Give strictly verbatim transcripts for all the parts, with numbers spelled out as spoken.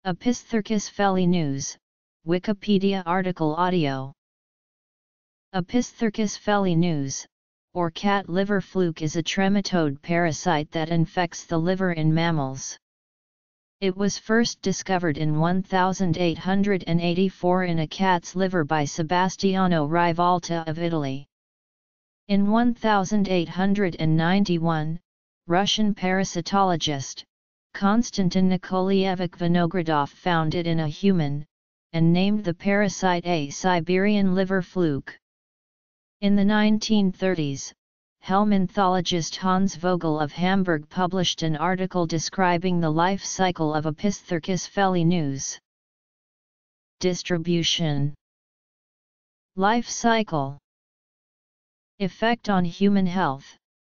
Opisthorchis felineus, Wikipedia article audio. Opisthorchis felineus, or cat liver fluke, is a trematode parasite that infects the liver in mammals. It was first discovered in eighteen eighty-four in a cat's liver by Sebastiano Rivalta of Italy. In eighteen ninety-one, Russian parasitologist Konstantin Nikolaevich Vinogradov found it in a human, and named the parasite a Siberian liver fluke. In the nineteen thirties, helminthologist Hans Vogel of Hamburg published an article describing the life cycle of Opisthorchis felineus. Distribution. Life cycle. Effect on human health.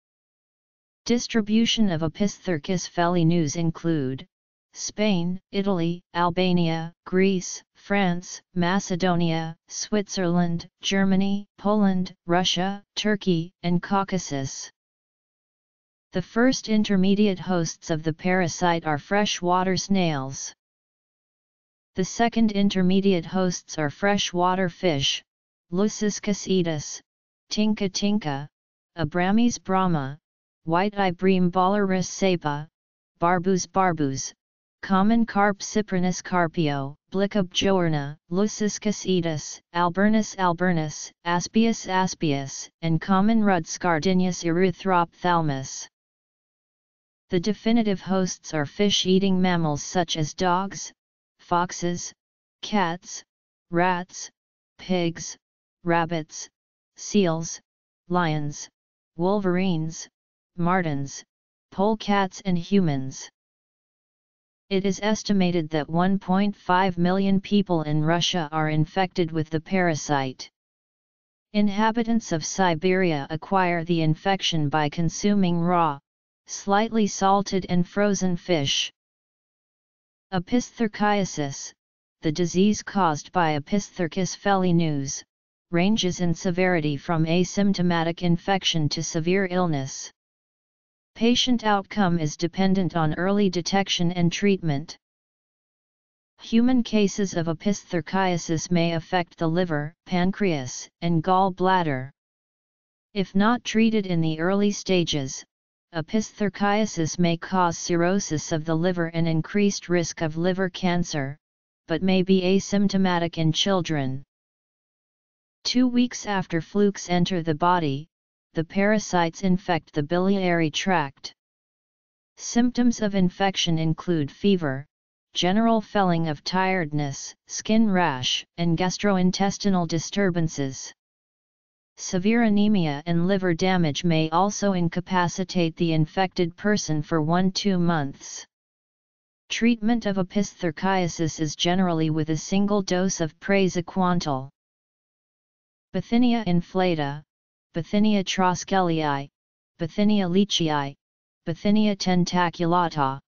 Distribution of Opisthorchis felineus include Spain, Italy, Albania, Greece, France, Macedonia, Switzerland, Germany, Poland, Russia, Turkey, and Caucasus. The first intermediate hosts of the parasite are freshwater snails. The second intermediate hosts are freshwater fish, Leuciscus, Tinca tinca, Abrames brahma, white-eye bream Bollerus sapa, Barbus barbus, common carp Cyprinus carpio, Bliccup journa, Leuciscus, Alburnus alburnus, Aspius aspius, and common rudd Scardinius erythrophthalmus. The definitive hosts are fish-eating mammals such as dogs, foxes, cats, rats, pigs, rabbits, seals, lions, wolverines, martens, polecats, and humans. It is estimated that one point five million people in Russia are infected with the parasite. Inhabitants of Siberia acquire the infection by consuming raw, slightly salted and frozen fish. Opisthorchiasis, the disease caused by Opisthorchis felineus, ranges in severity from asymptomatic infection to severe illness. Patient outcome is dependent on early detection and treatment. Human cases of opisthorchiasis may affect the liver, pancreas, and gall bladder. If not treated in the early stages, opisthorchiasis may cause cirrhosis of the liver and increased risk of liver cancer, but may be asymptomatic in children. Two weeks after flukes enter the body, the parasites infect the biliary tract. Symptoms of infection include fever, general feeling of tiredness, skin rash, and gastrointestinal disturbances. Severe anemia and liver damage may also incapacitate the infected person for one to two months. Treatment of opisthorchiasis is generally with a single dose of praziquantel. Bithynia inflata, Bithynia troskellii, Bithynia leachii, Bithynia tentaculata.